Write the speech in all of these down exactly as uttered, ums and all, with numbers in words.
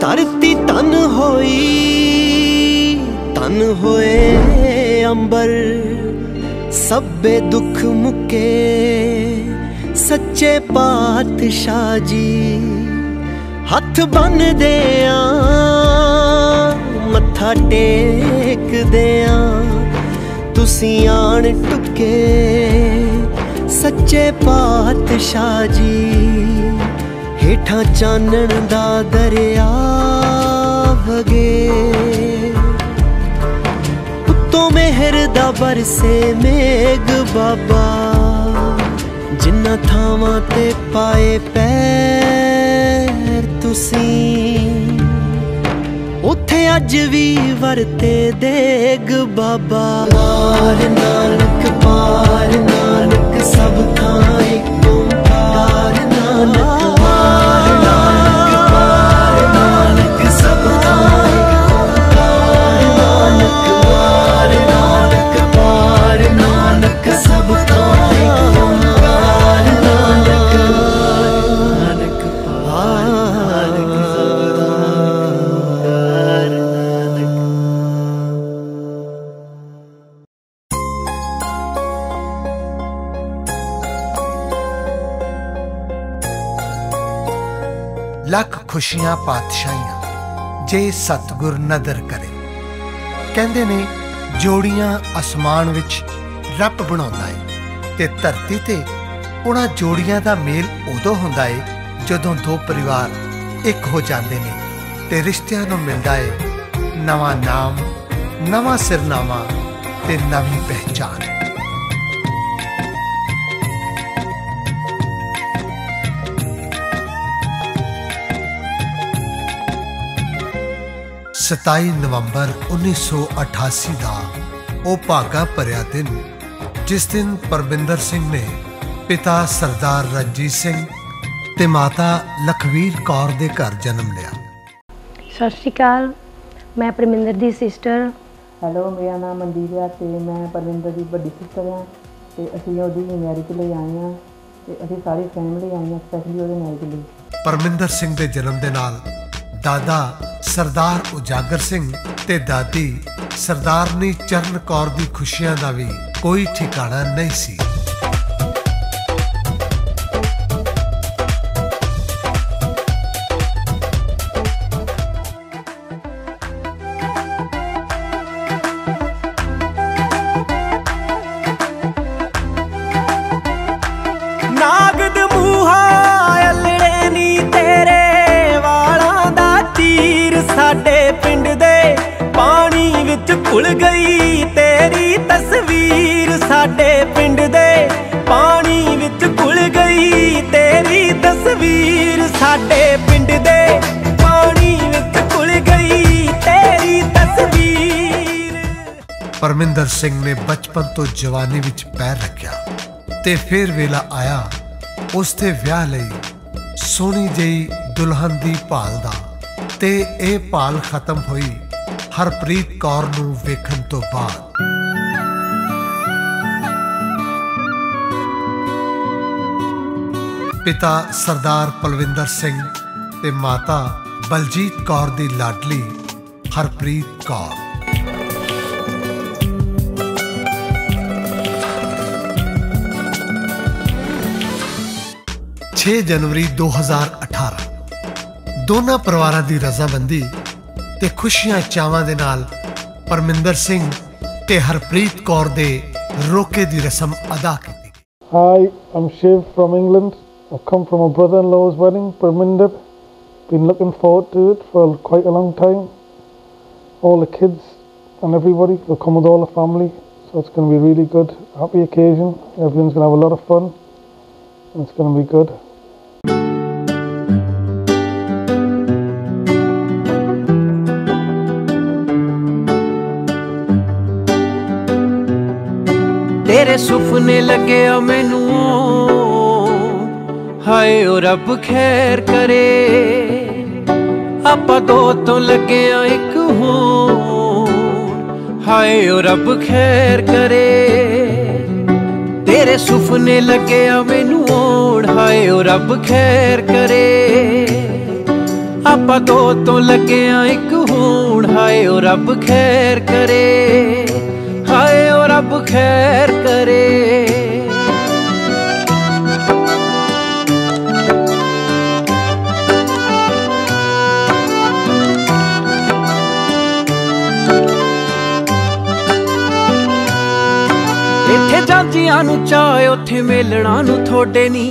धरती तन होई तन होए अंबर, सब्बे दुख मुके सच्चे पातशाह जी। हथ बन देया मत्था टेक देया, तुसी आन टुके सच्चे पातशाह जी। हेठा चानण दा दरिया वगे, उत्तों मेहर दा बरसे मेघ बाबा। जिन्ना थावां ते पाए पैर तुसी, उत्थे अज भी वरते देग बाबा। पार नानक पार नानक सब थां इक ओंकार नानक। पार नानक पार नानक सब थां इक ओंकार नानक। पार नानक पार नानक सब थां इक ओंकार नानक। नानक पार नानक सब थां नानक। लख खुशियां पातशाहियां जे सतगुर नदर करे। कहंदे ने जोड़ियां आसमान विच रब बनाउंदा है ते धरती ते उन्हां जोड़ियां दा मेल उदों हुंदा है जदों दो परिवार एक हो जांदे ने ते रिश्तियां नूं मिलदा है नवां नाम, नवां सिरनामा ते नवीं पहचान। सताई नवंबर उन्नीस सौ अठासी का वह भागा भरिया दिन जिस दिन परमिंदर सिंह ने पिता सरदार रणजीत सिंह ते माता लखवीर कौर दे घर जन्म लिया। सत श्री अकाल, मैं परमिंदर दी सिस्टर। हेलो, मेरा नाम मनदीप है ते मैं परमिंदर दी बड़ी सिस्टर हाँ ते असीं ओहदी मैरिज लई आए हाँ ते असीं सारी फैमिली आई हाँ स्पैशली ओहदे मैरिज लई। परमिंदर सिंह दे जन्म दे नाल दादा सरदार उजागर सिंह ते दादी सरदारनी चरण कौर दी खुशियां दा भी कोई ठिकाना नहीं सी। नागद मूहा अल्लड़े नी तेरे वालां दा तीर, साडे पिंड दे पानी विच घुल गई तेरी तस्वीर। साडे पिंड दे पानी विच घुल गई तेरी तस्वीर। साडे पिंड दे पानी विच घुल गई तेरी तस्वीर। परमिंदर सिंह ने बचपन तो जवानी विच पैर रखिया ते फिर वेला आया उसते विआह लई सोहनी जई दुल्हन दी भाल दा ते ए भाल खत्म हुई हरप्रीत कौर नूं वेखण तो बाद। पिता सरदार पलविंदर सिंह ते माता बलजीत कौर दी लाडली हरप्रीत कौर। छे जनवरी दो हज़ार अठारह दोनों परिवारों की रजामंदी ते खुशियां चावां दे नाल परमिंदर सिंह ते हरप्रीत कौर दे रोके दी रस्म अदा की। Hi, I'm Shiv from England. I've come from a brother-in-law's wedding, Parminder. Been looking forward to it for quite a long time. All the kids and everybody will come with all the family, so it's going to be a really good, happy occasion. Everyone's going to have a lot of fun, and it's going to be good. तेरे सुपने लगे मैनू हाय ओ रब खैर करे, आपा दो तो लगे एक होर हाय ओ रब खैर करे। तेरे सुपने लगे मैनू ओढ़ हाय ओ रब खैर करे। ਆਪਾਂ ਦੋ ਤੋਂ ਲੱਗਿਆ ਇੱਕ ਹੋਣ। ਹਾਏ ਓ ਰੱਬ ਖੈਰ ਕਰੇ, ਹਾਏ ਓ ਰੱਬ ਖੈਰ ਕਰੇ। ਇੱਥੇ ਜਾਂਜੀਆਂ ਨੂੰ ਚਾਅ, ਉੱਥੇ ਮੇਲਣਾ ਨੂੰ ਥੋੜੇ ਨੀ।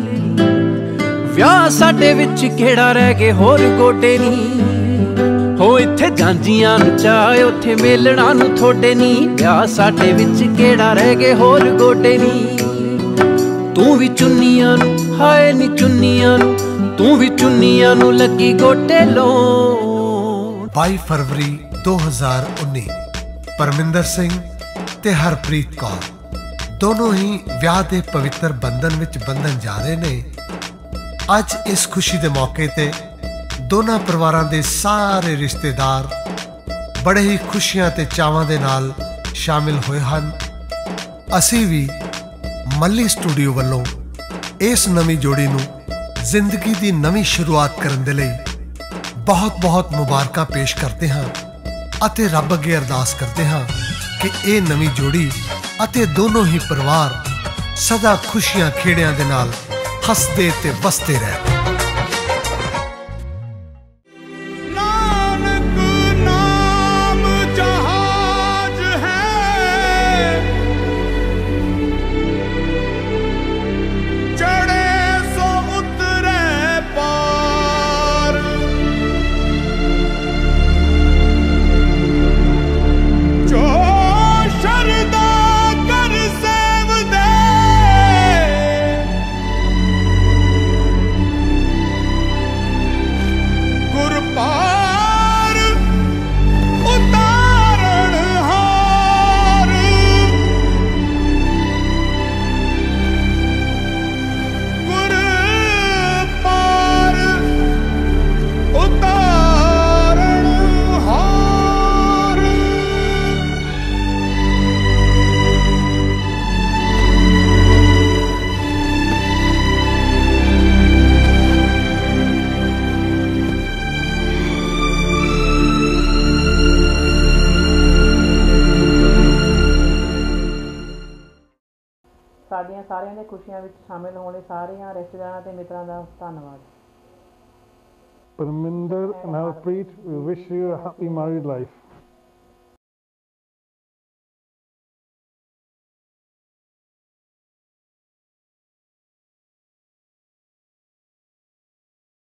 ਵਿਆਹ ਸਾਡੇ ਵਿੱਚ ਕਿਹੜਾ ਰਹਿ ਗਏ ਹੋਰ ਗੋਡੇ ਨੀ। ਹੋ ਇੱਥੇ ਜਾਂਜੀਆਂ ਨੂੰ ਚਾਅ, ਉੱਥੇ ਮੇਲਣਾ ਨੂੰ ਥੋੜੇ ਨੀ। ਵਿਆਹ ਸਾਡੇ ਵਿੱਚ ਕਿਹੜਾ ਰਹਿ ਗਏ ਹੋਰ ਗੋਡੇ ਨੀ। ਤੂੰ ਵੀ ਚੁੰਨੀਆਂ ਨੂੰ, ਹਾਏ ਨੀ ਚੁੰਨੀਆਂ ਨੂੰ, ਤੂੰ ਵੀ ਚੁੰਨੀਆਂ ਨੂੰ ਲੱਗੀ ਗੋਟੇ ਲਾਉਣ। ਬਾਈ ਫਰਵਰੀ ਦੋ ਹਜ਼ਾਰ ਉੱਨੀ ਪਰਮਿੰਦਰ ਸਿੰਘ ਤੇ ਹਰਪ੍ਰੀਤ ਕੌਰ ਦੋਨੋਂ ਹੀ ਵਿਆਹ ਦੇ ਪਵਿੱਤਰ ਬੰਧਨ ਵਿੱਚ ਬੰਧਨ ਜਾ ਰਹੇ ਨੇ। ਅੱਜ ਇਸ ਖੁਸ਼ੀ ਦੇ ਮੌਕੇ ਤੇ ਦੋਨਾਂ ਪਰਿਵਾਰਾਂ ਦੇ ਸਾਰੇ ਰਿਸ਼ਤੇਦਾਰ ਬੜੇ ਹੀ ਖੁਸ਼ੀਆਂ ਤੇ ਚਾਵਾਂ ਦੇ ਨਾਲ ਸ਼ਾਮਿਲ ਹੋਏ ਹਨ। ਅਸੀਂ ਵੀ ਮੱਲੀ ਸਟੂਡੀਓ ਵੱਲੋਂ ਇਸ ਨਵੀਂ ਜੋੜੀ ਨੂੰ ਜ਼ਿੰਦਗੀ ਦੀ ਨਵੀਂ ਸ਼ੁਰੂਆਤ ਕਰਨ ਦੇ ਲਈ ਬਹੁਤ-ਬਹੁਤ ਮੁਬਾਰਕਾਂ ਪੇਸ਼ ਕਰਦੇ ਹਾਂ ਅਤੇ ਰੱਬ ਅੱਗੇ ਅਰਦਾਸ ਕਰਦੇ ਹਾਂ ਕਿ ਇਹ ਨਵੀਂ ਜੋੜੀ ਅਤੇ ਦੋਨੋਂ ਹੀ ਪਰਿਵਾਰ ਸਦਾ ਖੁਸ਼ੀਆਂ ਖੇੜਿਆਂ ਦੇ ਨਾਲ ਹੱਸਦੇ ਤੇ ਵਸਦੇ ਰਹਿਣ। ਸਾਡੀਆਂ ਸਾਰਿਆਂ ਦੇ ਖੁਸ਼ੀਆਂ ਵਿੱਚ ਸ਼ਾਮਿਲ ਹੋਣ ਲਈ ਸਾਰਿਆਂ ਰਿਸ਼ਤੇਦਾਰਾਂ ਤੇ ਮਿੱਤਰਾਂ ਦਾ ਧੰਨਵਾਦ। Parminder and Harpreet, we wish you a happy married life.